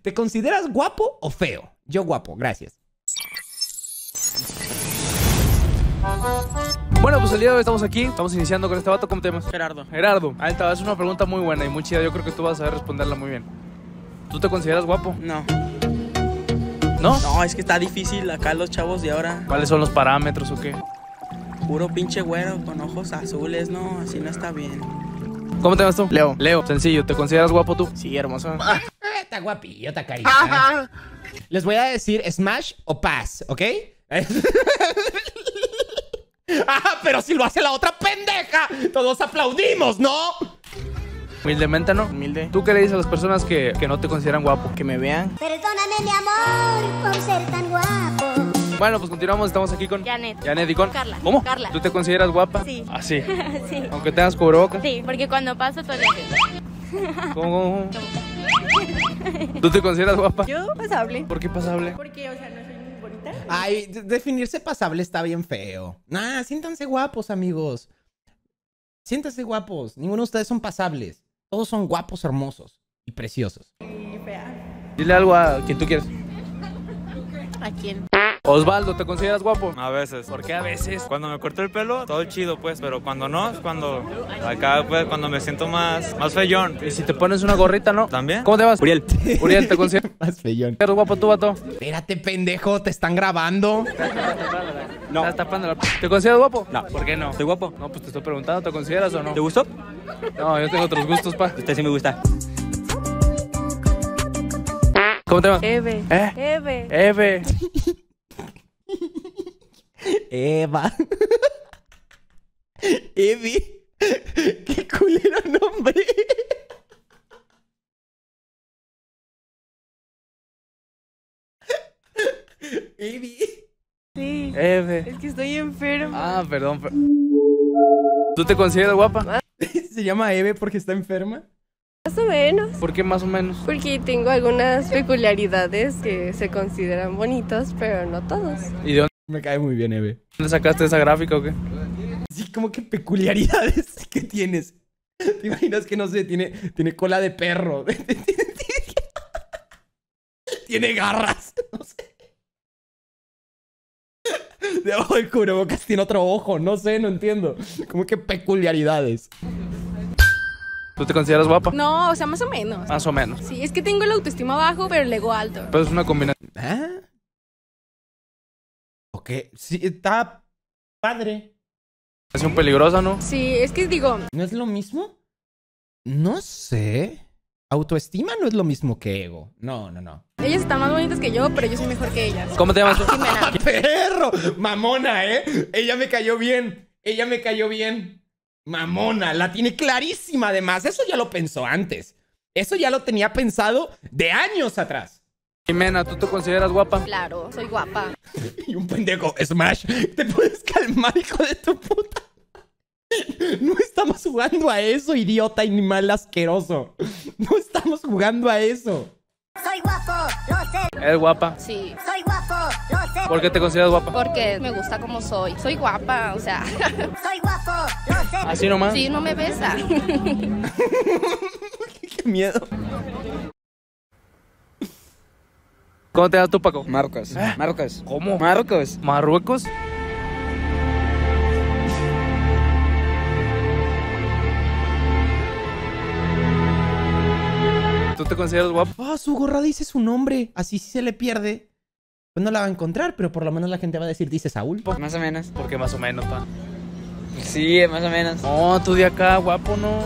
¿Te consideras guapo o feo? Yo guapo, gracias. Bueno, pues el día de hoy estamos aquí, estamos iniciando con este vato. ¿Cómo te llamas? Gerardo. Gerardo. Ahí está, es una pregunta muy buena y muy chida. Yo creo que tú vas a saber responderla muy bien. ¿Tú te consideras guapo? No. ¿No? No, es que está difícil acá los chavos de ahora. ¿Cuáles son los parámetros o qué? Puro pinche güero con ojos azules, no, así no está bien. ¿Cómo te llamas tú? Leo. Leo. Sencillo, ¿te consideras guapo tú? Sí, hermoso. Está guapillo, está carita. Les voy a decir smash o pass, ¿ok? Pero si lo hace la otra pendeja, todos aplaudimos, ¿no? Humildemente, ¿no? Humilde. ¿Tú qué le dices a las personas que no te consideran guapo? Que me vean. Perdóname, mi amor, por ser tan guapo. Bueno, pues continuamos, estamos aquí con Janet. Janet y con Carla. ¿Cómo? Carla. ¿Tú te consideras guapa? Sí. Ah, sí. Sí. Aunque tengas cubrebocas. Sí, porque cuando paso todo el ¿Cómo? ¿Tú te consideras guapa? Yo pasable. ¿Por qué pasable? Porque, o sea, no soy muy bonita. Ay, definirse pasable está bien feo. Nah, siéntanse guapos, amigos. Siéntanse guapos. Ninguno de ustedes son pasables. Todos son guapos, hermosos y preciosos. Y fea. Dile algo a quien tú quieras. ¿A quién? Osvaldo, ¿te consideras guapo? A veces. ¿Por qué a veces? Cuando me corto el pelo, todo chido, pues. Pero cuando no, es cuando... Acá, pues, cuando me siento más feyón. Y si te pones una gorrita, ¿no? ¿También? ¿Cómo te llamas? Uriel. Uriel, ¿te consideras Más feyón. guapo tú, vato? Espérate, pendejo, te están grabando. No. Estás tapando la... ¿Te consideras guapo? No. ¿Por qué no? ¿Estoy guapo? No, pues te estoy preguntando, ¿te consideras o no? ¿Te gustó? No, yo tengo otros gustos, pa. Usted sí me gusta. ¿Cómo te llamas? Eve. Eve. Eve. Eva. Evi. Qué culero nombre. Evi. Sí. Eve. Es que estoy enferma. Ah, perdón. ¿Tú te consideras guapa? Se llama Eve porque está enferma. Más o menos. ¿Por qué más o menos? Porque tengo algunas peculiaridades que se consideran bonitos, pero no todos. ¿Y de Me cae muy bien, Eve. dónde sacaste esa gráfica o qué? Sí, como que peculiaridades que tienes. ¿Te imaginas que, no sé, tiene cola de perro? Tiene garras. No sé. Debajo del cubrebocas tiene otro ojo. No sé, no entiendo. Como que peculiaridades. ¿Tú te consideras guapa? No, o sea, más o menos. Más o menos. Sí, es que tengo el autoestima bajo, pero el ego alto. Pues es una combinación. ¿Ah? Ok, sí, está padre. Peligrosa, ¿no? Sí, es que digo, ¿No es lo mismo? No sé. Autoestima no es lo mismo que ego. No, no, no. ellas están más bonitas que yo, pero yo soy mejor que ellas. ¿Cómo te llamas tú? Jimena. ¡Perro! Mamona, ¿eh? Ella me cayó bien. Ella me cayó bien. Mamona, la tiene clarísima además. Eso ya lo pensó antes. Eso ya lo tenía pensado de años atrás. Jimena, ¿tú te consideras guapa? Claro, soy guapa. Y un pendejo, Smash, ¿te puedes calmar, hijo de tu puta? No estamos jugando a eso, idiota animal asqueroso. No estamos jugando a eso. Soy guapo, lo sé. ¿Eres guapa? Sí, Soy guapo, lo sé. ¿Por qué te consideras guapa? porque me gusta como soy. Soy guapa, o sea. Soy guapo, lo sé. ¿Así nomás? Sí, no me besa. Qué miedo. ¿Cómo te llamas tú, Paco? Marcos. Marcos. ¿Cómo? Marcos. ¿Marruecos? ¿Tú te consideras guapo? Ah, su gorra dice su nombre. Así si se le pierde, pues no la va a encontrar, pero por lo menos la gente va a decir, dice Saúl. Más o menos. ¿Por qué más o menos, pa? Sí, más o menos. No, tú de acá, guapo, ¿no?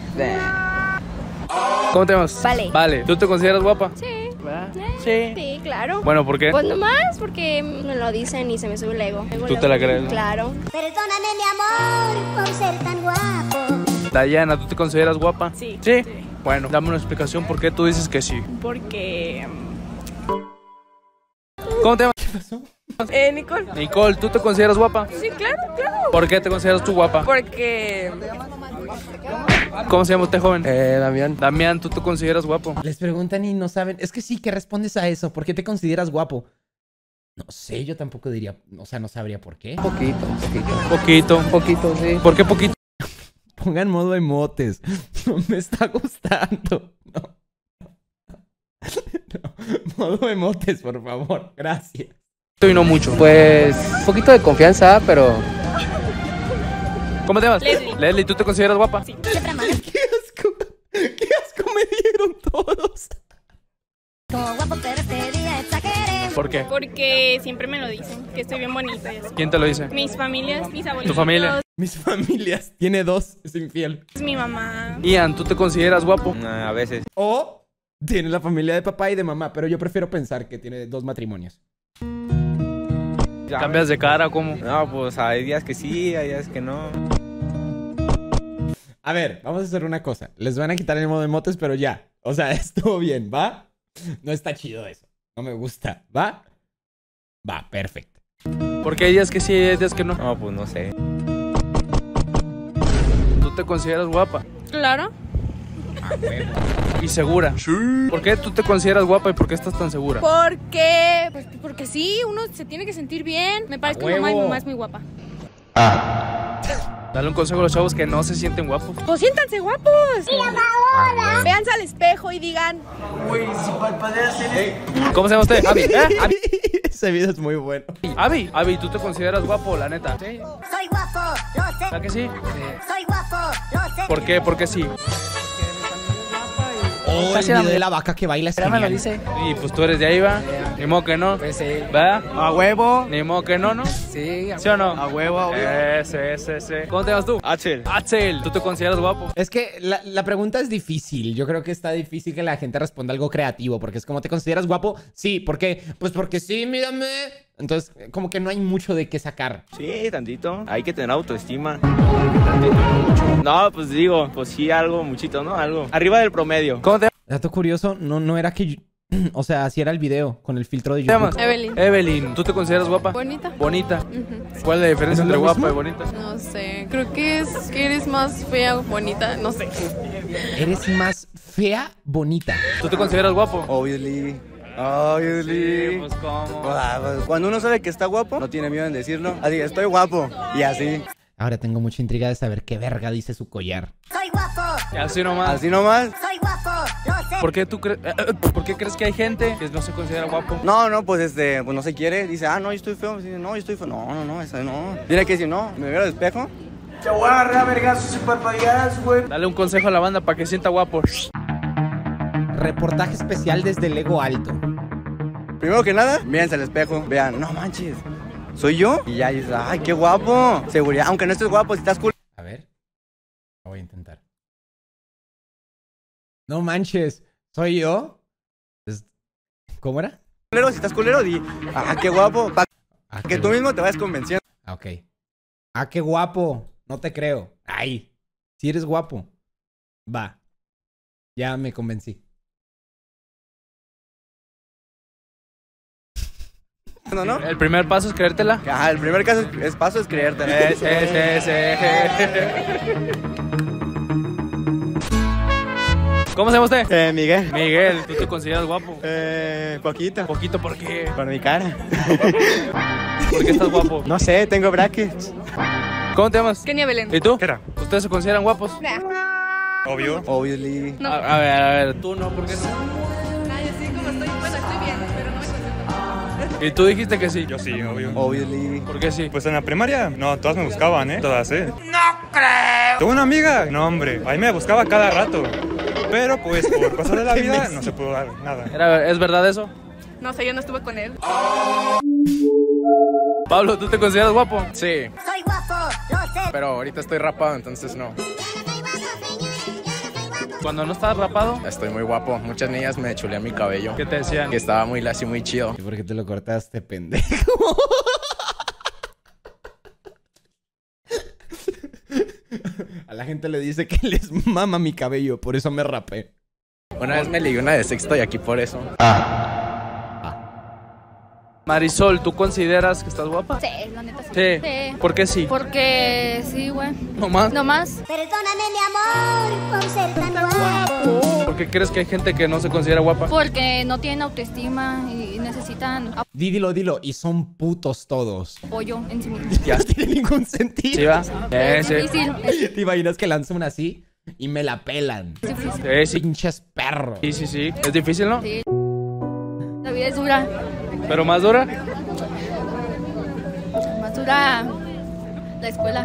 ¿Cómo te llamas? Vale. Vale. ¿Tú te consideras guapa? Sí. Sí. Sí, claro. Bueno, ¿por qué? Pues nomás porque me lo dicen y se me sube el ego. ¿Tú te la crees? Claro. Perdóname, mi amor, por ser tan guapo. Dayana, ¿tú te consideras guapa? Sí. ¿Sí? Bueno, dame una explicación por qué tú dices que sí. Porque... ¿Cómo te llamas? ¿Qué pasó? Nicole. Nicole, ¿tú te consideras guapa? Sí, claro, claro. ¿Por qué te consideras tú guapa? Porque... ¿Cómo se llama usted, joven? Damián. Damián, ¿tú te consideras guapo? Les preguntan y no saben. Es que sí, ¿qué respondes a eso? ¿Por qué te consideras guapo? No sé, yo tampoco diría, o sea, no sabría por qué. Poquito, sí. ¿Por qué poquito? Pongan modo emotes. No me está gustando. No. Modo emotes, por favor. Gracias. Y no mucho. Pues un poquito de confianza, pero ¿Cómo te llamas? Leslie. Leslie, ¿tú te consideras guapa? Sí. ¡Qué asco! ¡Qué asco me dieron todos! Como guapo, pero este día exageré. ¿Por qué? Porque siempre me lo dicen, que estoy bien bonita y así. ¿Quién te lo dice? Mis familias, mis abuelitos. ¿Tu familia? Mis familias. Tiene dos, es infiel. Mi mamá. Ian, ¿tú te consideras guapo? A veces. O tiene la familia de papá y de mamá, pero yo prefiero pensar que tiene dos matrimonios. ¿Cambias de cara o cómo? No, pues hay días que sí, hay días que no. A ver, vamos a hacer una cosa. Les van a quitar el modo emotes, pero ya. O sea, estuvo bien, ¿va? No está chido eso. No me gusta, ¿va? Va, perfecto. Porque hay días que sí, hay días que no. No, pues no sé. ¿Tú te consideras guapa? Claro. Y segura. ¿Por qué tú te consideras guapa y por qué estás tan segura? Porque, pues, porque sí, uno se tiene que sentir bien. Me parece que mi mamá y mi mamá es muy guapa. Dale un consejo a los chavos que no se sienten guapos. Pues siéntanse guapos. Véanse al espejo y digan, ¿Cómo se llama usted? Abby. Abby. Ese video es muy bueno. Abby, ¿tú te consideras guapo, la neta? Sí. Soy guapo, lo sé. ¿Verdad que sí? Soy guapo, lo sé. ¿Por qué? ¿Por qué sí? Oh, el video de la vaca que baila es genial. Y pues tú eres de ahí, ¿va? Ni modo que no. pues sí. ¿Va? A huevo. Ni modo que no, ¿no? Sí, ¿Sí o no? a huevo. Ese. ¿Cómo te llamas tú? Axel. Axel, ¿tú te consideras guapo? Es que la pregunta es difícil. Yo creo que está difícil que la gente responda algo creativo. Porque es como, ¿te consideras guapo? Sí. ¿Por qué? Pues porque sí, mírame. Entonces, como que no hay mucho de qué sacar. Sí, tantito. Hay que tener autoestima. Tantito, no mucho. No, pues digo, pues sí, algo, muchito, ¿no? Algo. Arriba del promedio. ¿Cómo te Dato curioso, no era que o sea, así era el video con el filtro de YouTube. llamas? Evelyn. Evelyn, ¿tú te consideras guapa? Bonita. Bonita. Ujú. ¿Cuál es la diferencia ¿Es lo entre guapa mismo? y bonita? No sé, creo que es que eres más fea o bonita, no sé. Eres más fea, bonita. ¿Tú te consideras guapo? Obviously. Sí, pues cómo. Cuando uno sabe que está guapo, no tiene miedo en decirlo. Así, estoy guapo. Y así. Ahora tengo mucha intriga de saber qué verga dice su collar. Soy guapo, Y así nomás. Así nomás. soy guapo, lo sé. ¿Por qué ¿Por qué crees que hay gente que no se considera guapo? No, pues pues no se quiere. Dice, no, yo estoy feo. Dice, no, yo estoy feo. No, eso no. Tiene que decir, no, me veo al espejo. Te voy a agarrar a vergazos y parpadeadas, güey. Dale un consejo a la banda para que sienta guapo. Reportaje especial desde Lego Alto. Primero que nada, mírense al espejo. Vean, no manches, ¿soy yo? Y ya dices, ay, qué guapo. Seguridad, aunque no estés guapo, si estás cool. A ver. Lo voy a intentar. No manches, ¿soy yo? ¿Cómo era? Culero, si estás culero, di, qué guapo. Para Ah, que qué tú guapo. mismo te vayas convenciendo. Ah, ok. Ah, qué guapo. No te creo. Ay, si eres guapo. Va. Ya me convencí. ¿No? El primer paso es creértela. El primer paso es creerte. ¿Cómo se llama usted? Miguel. Miguel, ¿tú te consideras guapo? Poquito. Poquito, ¿por qué? Por mi cara. ¿Por qué estás guapo? No sé, tengo brackets. ¿Cómo te llamas? Kenia Belén. ¿Y tú? ¿Qué era? ¿Ustedes se consideran guapos? Obvio. Obviously. No. A ver, tú no, ¿por qué no? Ay, así como estoy, bueno, estoy bien, pero no me considero. Y tú dijiste que sí. Yo sí, obvio. Obviously. ¿Por qué sí? Pues en la primaria, no, todas me buscaban, ¿eh? Todas, ¿eh? ¡No creo! Tuve una amiga, no, hombre, ahí me buscaba cada rato. Pero pues por cosas de la vida no se pudo dar nada. ¿Es verdad eso? No sé, yo no estuve con él. Pablo, ¿tú te consideras guapo? Sí, Soy guapo, lo sé. pero ahorita estoy rapado, entonces no. Cuando no estabas rapado, Estoy muy guapo. Muchas niñas me chulean mi cabello. ¿qué te decían? Que estaba muy lacio, muy chido. ¿Y por qué te lo cortaste, pendejo? A la gente le dice que les mama mi cabello, por eso me rapé. Una vez me ligué una de sexto y aquí por eso. Marisol, ¿tú consideras que estás guapa? Sí, la neta sí. Sí. Sí. ¿Por qué sí? Porque sí, güey. ¿No más? No más. Perdóname, mi amor, por ser tan guapo. ¿Por qué crees que hay gente que no se considera guapa? Porque no tienen autoestima y necesitan Dilo, y son putos todos. apoyo en sí mismos. Ya no tiene ningún sentido. ¿Sí va? Es Sí. difícil. ¿Te imaginas que lanzo una así y me la pelan? Es difícil. Sí. Pinches perros. Sí. Es difícil, ¿no? Sí. La La vida es dura. ¿Pero más dura? Más dura la escuela.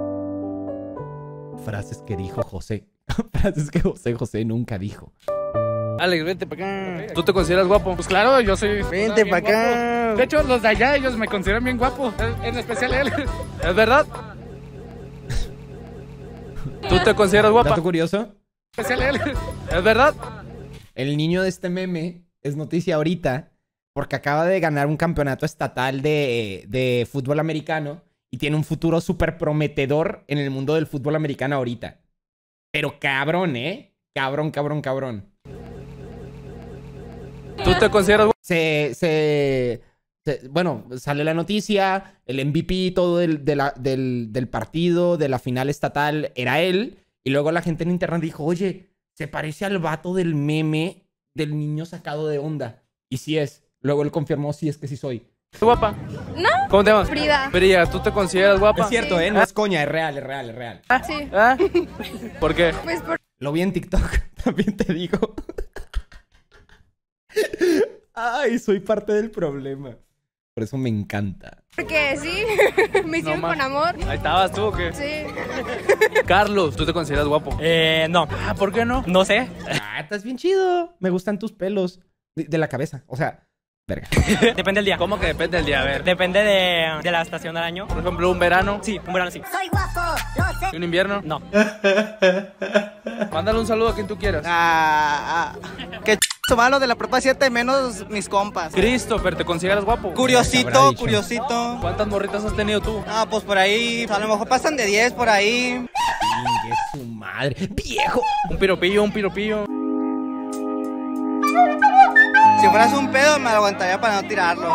Frases que dijo José. Frases que José nunca dijo. Alex, vente para acá. ¿Tú te consideras guapo? Pues claro, yo soy... Vente bien para acá. guapo. De hecho, los de allá, ellos me consideran bien guapo. En especial él. ¿Es verdad? ¿Tú te consideras guapa? ¿Dato curioso? En especial él. ¿Es verdad? El niño de este meme es noticia ahorita porque acaba de ganar un campeonato estatal de fútbol americano y tiene un futuro súper prometedor en el mundo del fútbol americano ahorita. Pero cabrón, ¿eh? Cabrón, cabrón, cabrón. ¿Tú te consideras guapo? Bueno, sale la noticia, el MVP todo del partido, de la final estatal, era él. Y luego la gente en internet dijo, oye, se parece al vato del meme del niño sacado de onda. Y sí es. Luego él confirmó, sí es que sí soy. ¿Eres guapa? No. ¿Cómo te llamas? Frida. Frida, ¿tú te consideras guapa? Es cierto, ¿eh? No es coña, es real, es real, es real. Sí. ¿Ah? ¿Por qué? Pues Lo vi en TikTok, también te digo. Ay, soy parte del problema. Por eso me encanta. porque sí. Me hicieron No, con amor. Ahí estabas tú, ¿o qué? Sí. Carlos, ¿tú te consideras guapo? No. Ah, ¿por qué no? No sé. Ah, estás bien chido. Me gustan tus pelos. De la cabeza. O sea, verga. Depende del día. ¿Cómo que depende del día? A ver. Depende de la estación del año. Por ejemplo, un verano. Sí, un verano sí. Soy guapo, lo sé. ¿Y un invierno? No. Mándale un saludo a quien tú quieras. Que su malo de la prepa 7 menos mis compas. Christopher, ¿te consideras guapo? Habrá Curiosito, dicho. curiosito. ¿Cuántas morritas has tenido tú? Ah, pues por ahí, a lo mejor pasan de 10 por ahí. Chingue su madre. ¡Viejo! Un piropillo, un piropillo. Si fueras un pedo, me aguantaría para no tirarlo.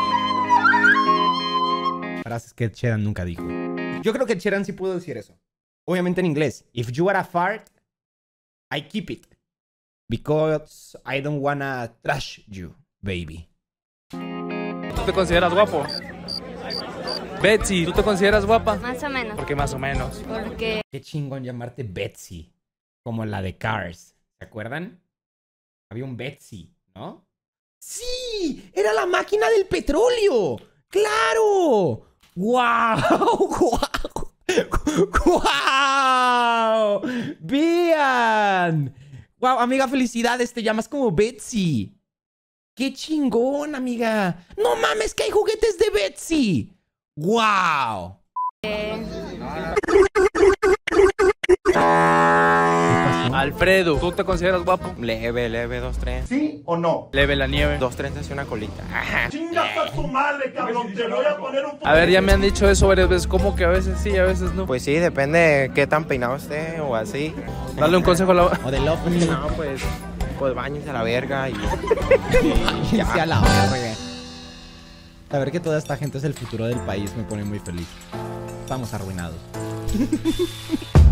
Frases que Ed Sheeran nunca dijo. Yo creo que Ed Sheeran sí pudo decir eso. Obviamente en inglés. If you are a fart, I keep it. Because I don't wanna trash you, baby. ¿Tú te consideras guapo? Betsy, ¿tú te consideras guapa? Más o menos. ¿Por qué más o menos? Porque Qué chingón llamarte Betsy. Como la de Cars. ¿Se acuerdan? Había un Betsy, ¿no? ¡Sí! ¡Era la máquina del petróleo! ¡Claro! ¡Guau! ¡Guau! ¡Guau! ¡Vean! ¡Guau, amiga, felicidades! Te llamas como Betsy. ¡Qué chingón, amiga! ¡No mames que hay juguetes de Betsy! ¡Guau! Alfredo, ¿tú te consideras guapo? Leve, 2-3. ¿Sí o no? Leve la nieve. 2-3 y una colita. Chingas a tu madre, cabrón. Te voy a poner un... A ver, ya me han dicho eso varias veces. ¿Cómo que a veces sí, a veces no? Pues sí, depende qué tan peinado esté o así. Dale un consejo a la... O de Love Me. No, pues bañense a la verga y Ya. A la verga. Saber que toda esta gente es el futuro del país me pone muy feliz. Estamos arruinados.